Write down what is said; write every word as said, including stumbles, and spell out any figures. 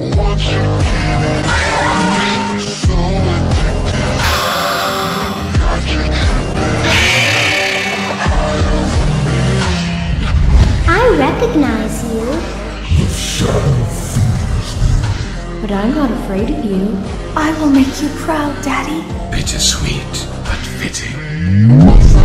I recognize you. But I'm not afraid of you. I will make you proud, Daddy. Bittersweet, but fitting.